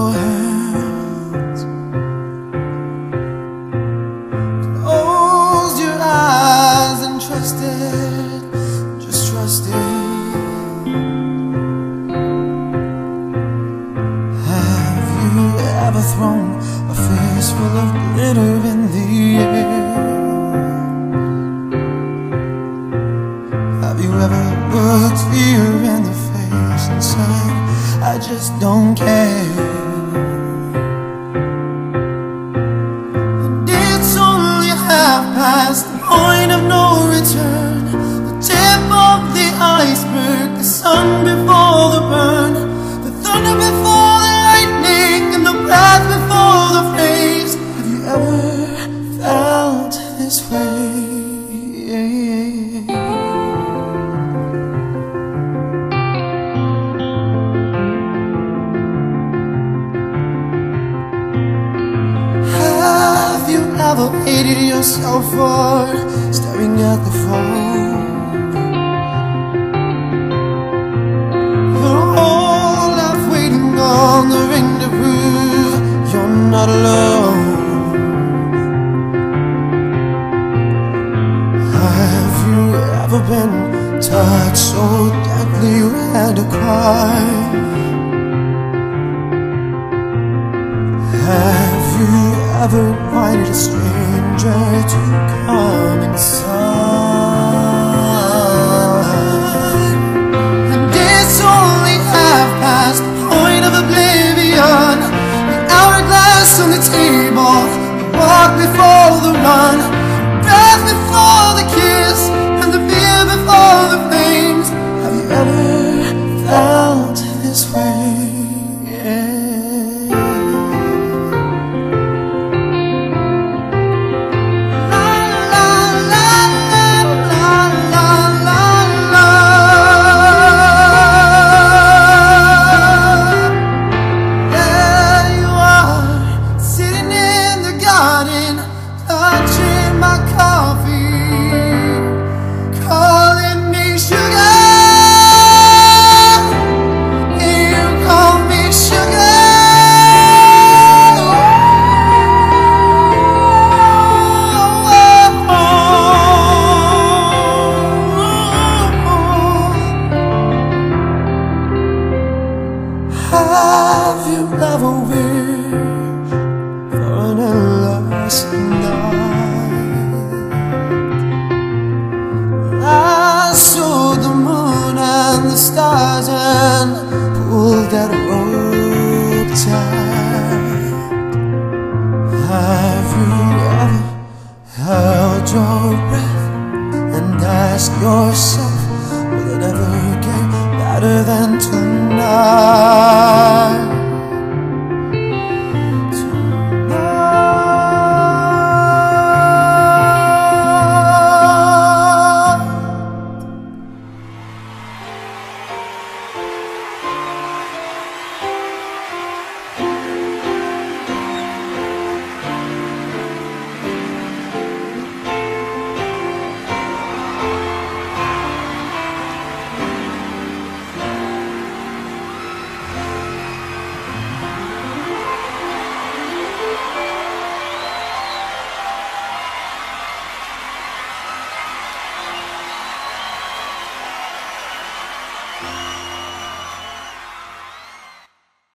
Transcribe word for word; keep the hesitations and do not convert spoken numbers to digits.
your hands. Close your eyes and trust it, just trust it. Have you ever thrown a face full of glitter in the air? Have you ever looked fear in the face and said, I just don't care? And it's only half past the point of no return, the tip of the iceberg, the sun before the burn, the thunder before the lightning, and the breath before the phrase. Have you ever felt this way? Ever hated yourself for staring at the phone? Your whole life waiting on the ring to prove you're not alone. Have you ever been touched so deeply you had to cry? Have you ever invited a stranger to come inside? And it's only half past the point of oblivion, the hourglass on the table, the walk before the run, the breath before the kiss, and the fear before the flames. Have you ever felt this way? Have you ever wished for an endless night? I saw the moon and the stars and pulled that rope tight.